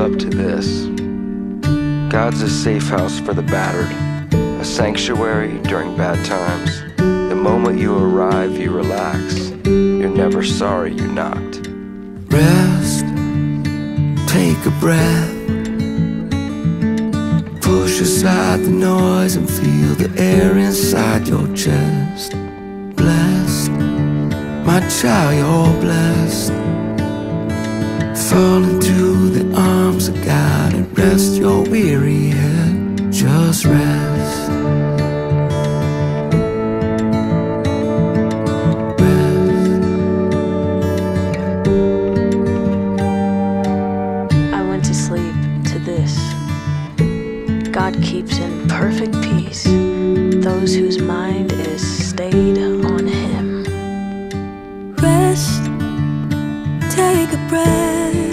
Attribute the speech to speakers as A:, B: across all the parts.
A: up to this. God's a safe house for the battered, a sanctuary during bad times. The moment you arrive, you relax. You're never sorry you knocked.
B: Rest, take a breath, push aside the noise and feel the air inside your chest. Blessed, my child, you're blessed. Fall into the arms of God and rest your weary head. Just rest.
C: I went to sleep to this. God keeps in perfect peace those whose mind is stayed on Him.
D: Rest, take a breath,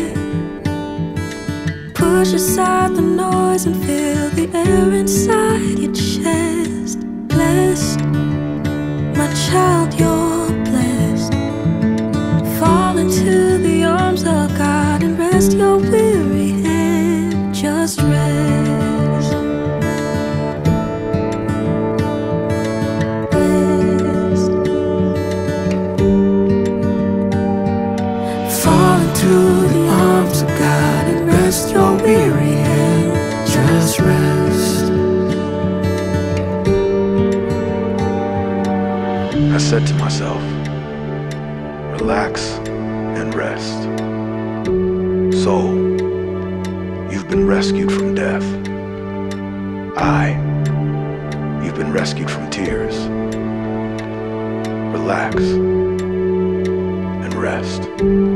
D: push aside the noise and feel the air inside your chest. Blessed, my child, you're blessed. Fall into the arms of God and rest your weary head. Just rest. Rest. Fall into the arms of God and rest your weary head. Just rest.
E: I said to myself, relax and rest. Soul, you've been rescued from death. You've been rescued from tears. Relax and rest.